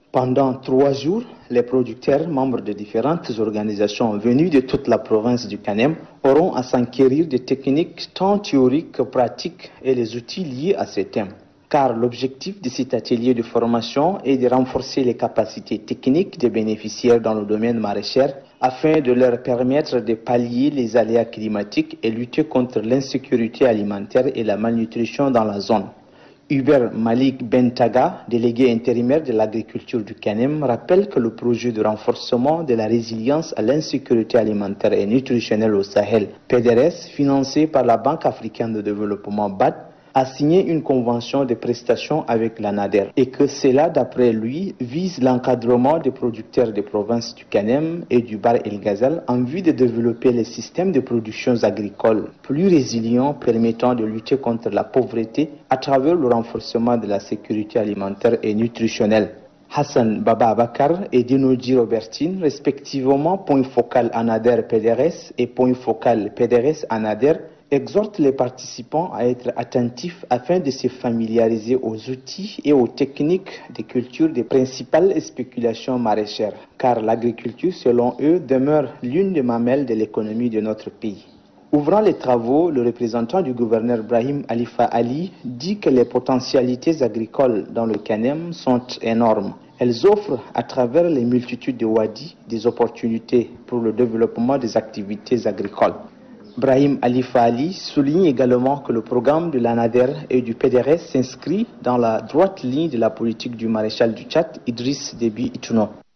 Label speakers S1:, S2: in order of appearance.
S1: Pendant 3 jours, les producteurs, membres de différentes organisations venues de toute la province du Kanem, auront à s'enquérir des techniques tant théoriques que pratiques et les outils liés à ces thèmes. Car l'objectif de cet atelier de formation est de renforcer les capacités techniques des bénéficiaires dans le domaine maraîcher afin de leur permettre de pallier les aléas climatiques et lutter contre l'insécurité alimentaire et la malnutrition dans la zone. Hubert Malik Bentaga, délégué intérimaire de l'agriculture du Kanem, rappelle que le projet de renforcement de la résilience à l'insécurité alimentaire et nutritionnelle au Sahel, PDRS, financé par la Banque africaine de développement BAD, a signé une convention de prestation avec l'ANADER et que cela, d'après lui, vise l'encadrement des producteurs des provinces du Kanem et du Bar El Ghazal en vue de développer les systèmes de production agricoles plus résilients permettant de lutter contre la pauvreté à travers le renforcement de la sécurité alimentaire et nutritionnelle. Hassan Baba Abakar et Dinoji Robertine, respectivement point focal ANADER PDRS et point focal PDRS ANADER, exhorte les participants à être attentifs afin de se familiariser aux outils et aux techniques de culture des principales spéculations maraîchères, car l'agriculture, selon eux, demeure l'une des mamelles de l'économie de notre pays. Ouvrant les travaux, le représentant du gouverneur Brahim Alifa Ali dit que les potentialités agricoles dans le Kanem sont énormes. Elles offrent, à travers les multitudes de wadis, des opportunités pour le développement des activités agricoles. Brahim Alifa Ali souligne également que le programme de l'ANADER et du PDRS s'inscrit dans la droite ligne de la politique du maréchal du Tchad, Idriss Déby Itno.